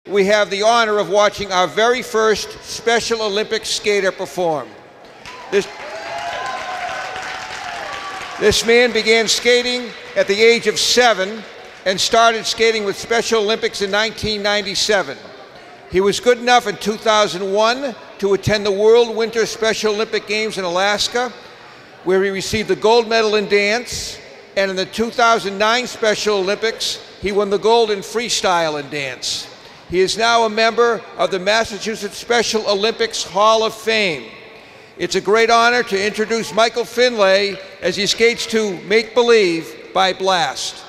we have the honor of watching our very first Special Olympics skater perform. This man began skating at the age of 7 and started skating with Special Olympics in 1997. He was good enough in 2001 to attend the World Winter Special Olympic Games in Alaska, where he received the gold medal in dance, and in the 2009 Special Olympics, he won the gold in freestyle and dance. He is now a member of the Massachusetts Special Olympics Hall of Fame. It's a great honor to introduce Michael Finlay as he skates to Make Believe by Blast.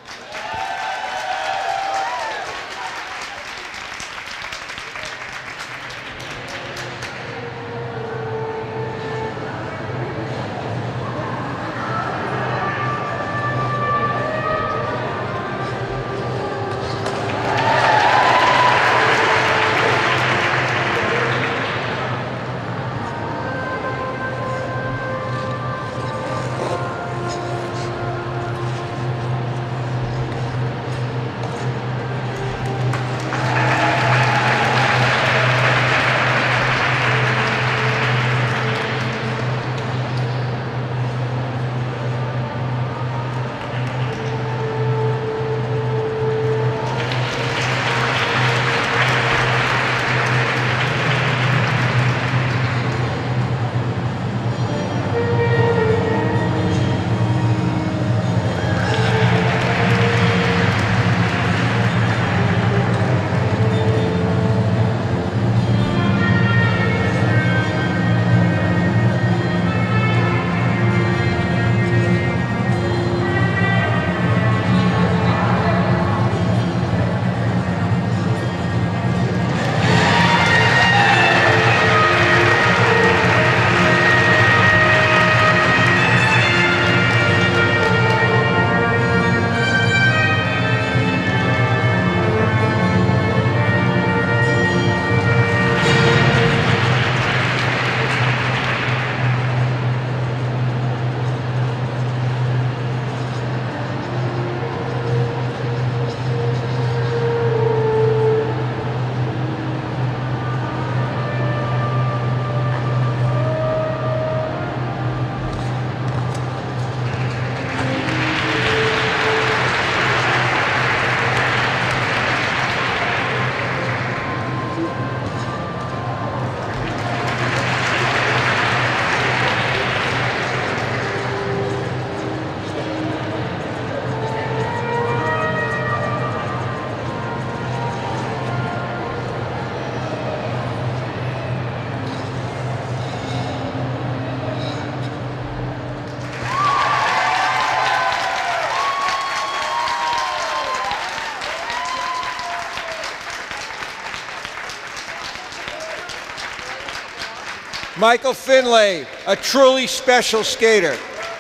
Michael Finlay, a truly special skater.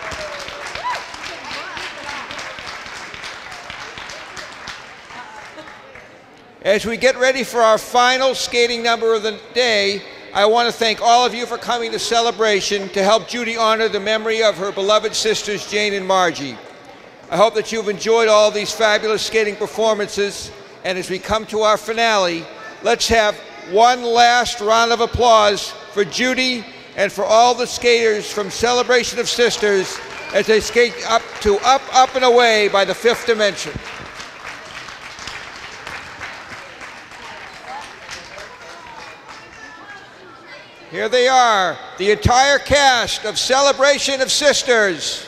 As we get ready for our final skating number of the day, I want to thank all of you for coming to Celebration to help Judy honor the memory of her beloved sisters, Jane and Margie. I hope that you've enjoyed all these fabulous skating performances, and as we come to our finale, let's have one last round of applause for Judy and for all the skaters from Celebration of Sisters as they skate up to Up, Up, and Away by the Fifth Dimension. Here they are, the entire cast of Celebration of Sisters.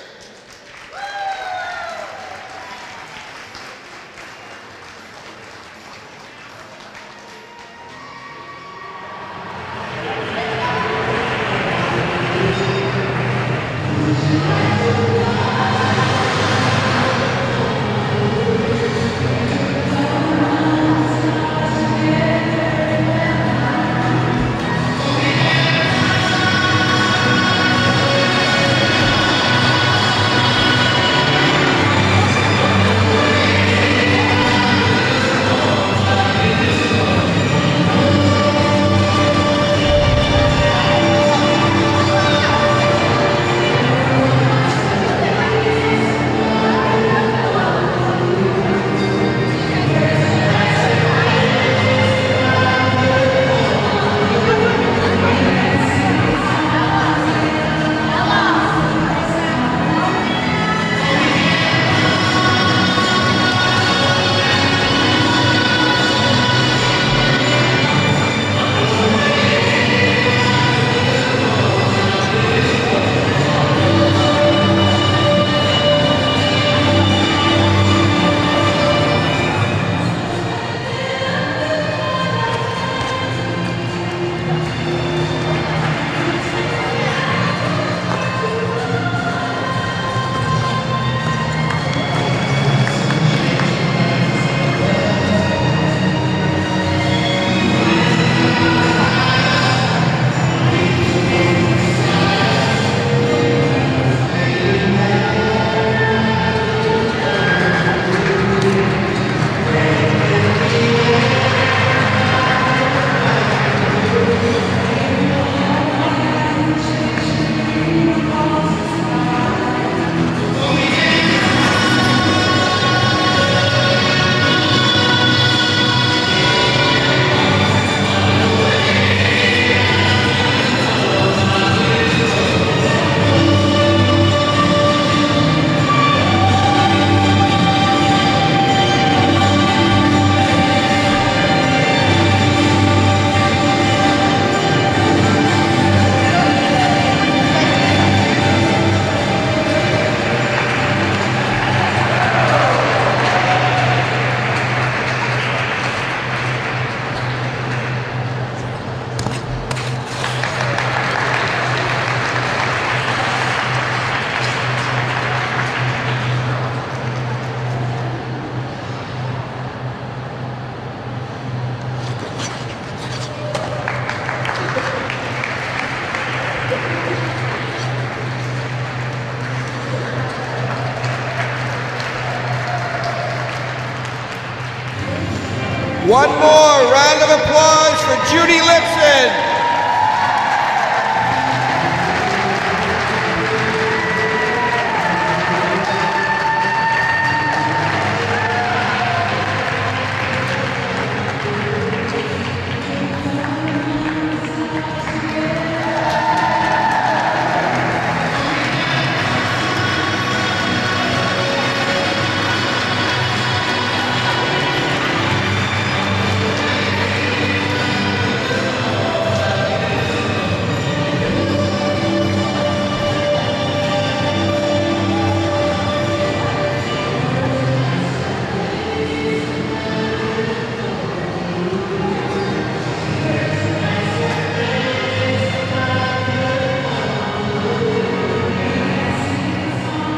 One more round of applause for Judy Lipson.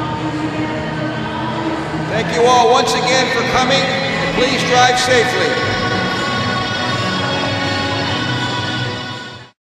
Thank you all once again for coming, and please drive safely.